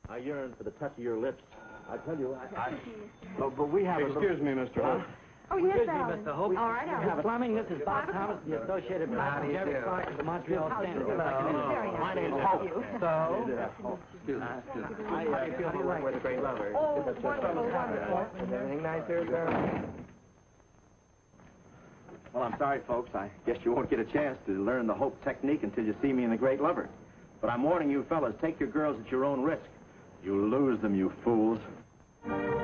I yearn for the touch of your lips. I tell you, but we have Excuse me, Mr. Hope. Oh, yes, Excuse me, Alan. Mr. Hope. All right, Alan. Fleming, this is Bob Thomas, the Associated Press, and Jerry Clark of the Montreal Standard. my name's Hope. So, Excuse me. how do you feel to work with a great lover? Oh, wonderful, wonderful. Is everything nice here, sir? Well, I'm sorry, folks. I guess you won't get a chance to learn the Hope technique until you see me in The Great Lover. But I'm warning you fellas, take your girls at your own risk. You'll lose them, you fools.